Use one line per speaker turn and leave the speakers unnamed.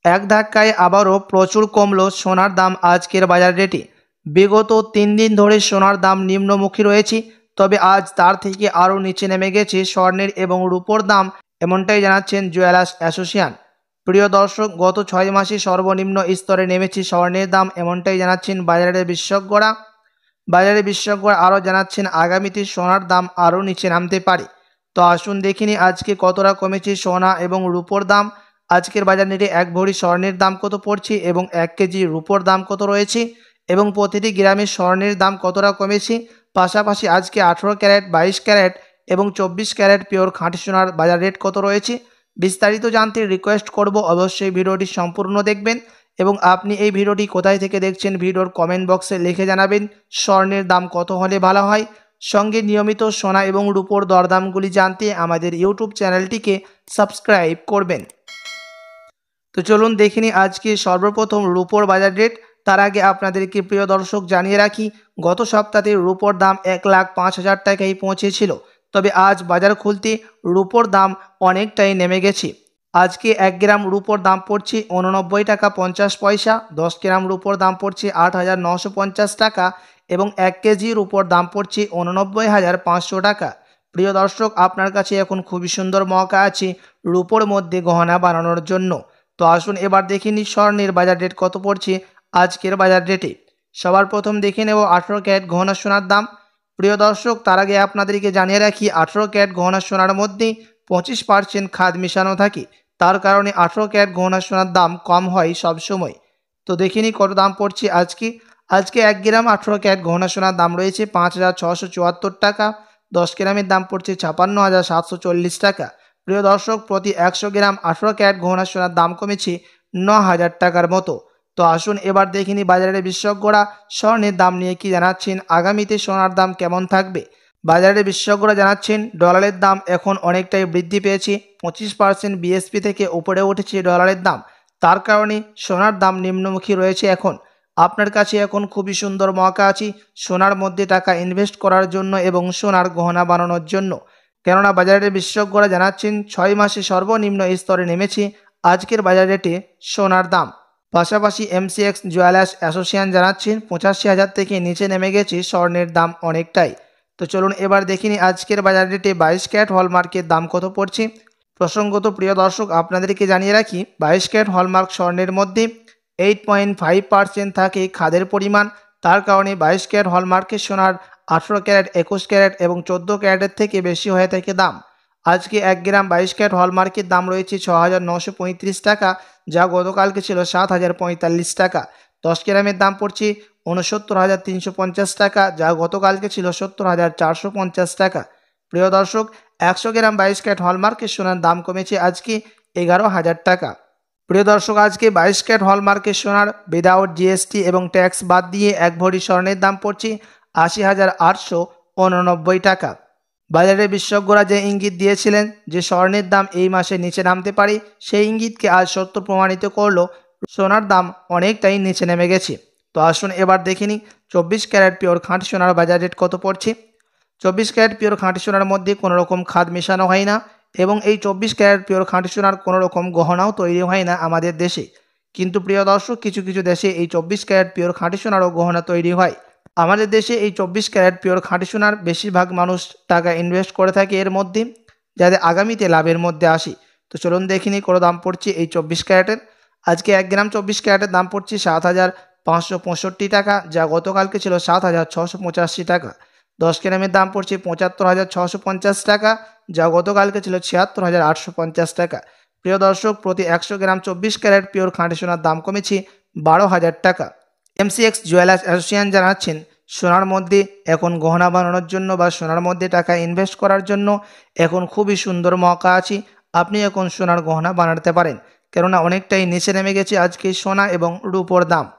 এক ধাক্কায় আবারও প্রচুর কমল সোনার দাম আজকের বাজার রেটে। বিগত 3 দিন ধরে সোনার দাম নিম্নমুখী রয়েছে, তবে আজ তার থেকে আরও নিচে নেমে গেছে স্বর্ণের এবং রূপোর দাম, এমনটাই জানাচ্ছেন জুয়েলার্স অ্যাসোসিয়েশন। প্রিয় দর্শক, গত 6 মাসে সর্বনিম্ন স্তরে নেমেছে স্বর্ণের দাম, এমনটাই জানাচ্ছেন বাজারের বিশেষজ্ঞরা আরও জানাচ্ছেন আগামীতে সোনার দাম আরও নিচে নামতে পারে। তো আসুন দেখিনি আজকে কতটা কমেছে সোনা এবং রূপোর দাম। আজকের বাজার রেটে 1 ভরি স্বর্ণের দাম কত পড়ছে এবং 1 কেজি রূপোর দাম কত রয়েছে এবং প্রতিটি গ্রামে স্বর্ণের দাম কতটা কমেছে। পাশাপাশি আজকে 18 ক্যারেট, 22 ক্যারেট এবং 24 ক্যারেট পিওর খাঁটি সোনার বাজার রেট কত রয়েছে, বিস্তারিত জানতে রিকোয়েস্ট করব অবশ্যই ভিডিওটি সম্পূর্ণ দেখবেন। এবং আপনি এই ভিডিওটি কোথায় থেকে দেখছেন ভিডিওর কমেন্ট বক্সে লিখে জানাবেন। স্বর্ণের দাম কত হলে ভালো হয়। সঙ্গে নিয়মিত সোনা এবং রূপোর দরদামগুলি জানতে আমাদের ইউটিউব চ্যানেলটিকে সাবস্ক্রাইব করবেন। তো চলুন দেখিনি আজকে সর্বপ্রথম রূপোর বাজার রেট। তার আগে আপনাদেরকে প্রিয় দর্শক জানিয়ে রাখি, গত সপ্তাহে রূপোর দাম 1,05,000 টাকায় পৌঁছেছিল, তবে আজ বাজার খুলতে রূপোর দাম অনেকটাই নেমে গেছে। আজকে 1 গ্রাম রূপোর দাম পড়ছে 89 টাকা 50 পয়সা, 10 গ্রাম রূপোর দাম পড়ছে 8,950 টাকা এবং 1 কেজি রূপোর দাম পড়ছে 89,500 টাকা। প্রিয় দর্শক, আপনার কাছে এখন খুবই সুন্দর মৌকা আছে রূপোর মধ্যে গহনা বানানোর জন্য। তো আসুন এবার দেখে নিই স্বর্ণের বাজার রেট কত পড়ছে আজকের বাজার রেটে। সবার প্রথম দেখে নেব 18 ক্যারেট গহনা সোনার দাম। প্রিয় দর্শক, তার আগে আপনাদেরকে জানিয়ে রাখি 18 ক্যারেট গহনা সোনার মধ্যে 25% খাদ মিশানো থাকে, তার কারণে 18 ক্যারেট গহনা সোনার দাম কম হয় সবসময়। তো দেখে নিই কত দাম পড়ছে আজকে 1 গ্রাম 18 ক্যারেট গহনা সোনার দাম রয়েছে 5,674 টাকা, 10 গ্রামের দাম পড়ছে 56,740 টাকা। প্রিয় দর্শক, প্রতি 100 গ্রাম 18 ক্যারেট গহনা সোনার দাম কমেছে 9,000 টাকার মতো। তো আসুন এবার দেখিনি বাজারের বিশেষজ্ঞরা স্বর্ণের দাম নিয়ে কি জানাচ্ছেন, আগামীতে সোনার দাম কেমন থাকবে। বাজারের বিশেষজ্ঞরা জানাচ্ছেন ডলারের দাম এখন অনেকটাই বৃদ্ধি পেয়েছে, 25% বিএসপি থেকে উপরে উঠেছে ডলারের দাম, তার কারণে সোনার দাম নিম্নমুখী রয়েছে। এখন আপনার কাছে এখন খুবই সুন্দর মৌকা আছে সোনার মধ্যে টাকা ইনভেস্ট করার জন্য এবং সোনার গহনা বানানোর জন্য, কেননা বাজারের বিশেষজ্ঞরা জানাচ্ছেন 6 মাসে সর্বনিম্ন স্তরে নেমেছে আজকের বাজার রেটে সোনার দাম। পাশাপাশি এমসিএক্স জুয়েলার্স অ্যাসোসিয়েশন জানাচ্ছেন 85,000 থেকে নিচে নেমে গেছে স্বর্ণের দাম অনেকটাই। তো চলুন এবার দেখিনি আজকের বাজার রেটে 22 ক্যারেট হলমার্কের দাম কত পড়ছে। প্রসঙ্গত প্রিয় দর্শক, আপনাদেরকে জানিয়ে রাখি 22 ক্যারেট হলমার্ক স্বর্ণের মধ্যে 8.5% থাকে খাদের পরিমাণ, তার কারণে 22 ক্যারেট হলমার্কের সোনার 18 ক্যারেট, 21 ক্যারেট এবং 14 ক্যারেটের থেকে বেশি হয়ে থাকে দাম। আজকে 1 গ্রাম 22 ক্যারেট হলমার্কের দাম রয়েছে 6,935 টাকা, যা গতকালকে ছিল 7,045 টাকা। 10 গ্রামের দাম পড়ছে 69,350 টাকা, যা গতকালকে ছিল 70,450 টাকা। প্রিয় দর্শক, 100 গ্রাম 22 ক্যারেট হলমার্কের সোনার দাম কমেছে আজকে 11,000 টাকা। প্রিয় দর্শক, আজকে 22 ক্যারেট হলমার্কের সোনার উইদাউট জিএসটি এবং ট্যাক্স বাদ দিয়ে 1 ভরি স্বর্ণের দাম পড়ছে 80,889 টাকা। বাজারের বিশেষজ্ঞরা যে ইঙ্গিত দিয়েছিলেন যে স্বর্ণের দাম এই মাসে নিচে নামতে পারে, সেই ইঙ্গিতকে আজ সত্য প্রমাণিত করলো, সোনার দাম অনেকটাই নিচে নেমে গেছে। তো আসুন এবার দেখে নিই 24 ক্যারেট পিওর খাঁটি সোনার বাজার রেট কত পড়ছে। 24 ক্যারেট পিওর খাঁটি সোনার মধ্যে কোনো রকম খাদ মেশানো হয় না এবং এই 24 ক্যারেট পিওর খাঁটি সোনার কোনো রকম গহনাও তৈরি হয় না আমাদের দেশে। কিন্তু প্রিয় দর্শক, কিছু কিছু দেশে এই 24 ক্যারেট পিওর খাঁটি সোনারও গহনা তৈরি হয়। আমাদের দেশে এই 24 ক্যারেট পিওর খাঁটি সোনার বেশিরভাগ মানুষ টাকা ইনভেস্ট করে থাকে এর মধ্যে, যাতে আগামীতে লাভের মধ্যে আসে। তো চলুন দেখিনি কত দাম পড়ছে এই 24 ক্যারেটের। আজকে 1 গ্রাম 24 ক্যারেটের দাম পড়ছে 7,565 টাকা, যা গতকালকে ছিল 7,685 টাকা। 10 গ্রামের দাম পড়ছে 75,650 টাকা, যা গতকালকে ছিল 76,850 টাকা। প্রিয় দর্শক, প্রতি 100 গ্রাম 24 ক্যারেট পিওর খাঁটি সোনার দাম কমেছে 12,000 টাকা। এমসিএক্স জুয়েলার্স অ্যাসোসিয়েশন জানাচ্ছেন সোনার মধ্যে এখন গহনা বানানোর জন্য বা সোনার মধ্যে টাকা ইনভেস্ট করার জন্য এখন খুবই সুন্দর মৌকা আছে। আপনি এখন সোনার গহনা বানাতে পারেন, কেননা অনেকটাই নিচে নেমে গেছে আজকে সোনা এবং রূপোর দাম।